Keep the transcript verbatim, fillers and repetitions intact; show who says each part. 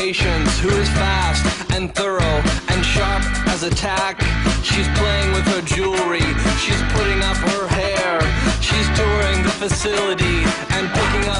Speaker 1: patience, who is fast and thorough and sharp as a tack. She's playing with her jewelry, she's putting up her hair, she's touring the facility and picking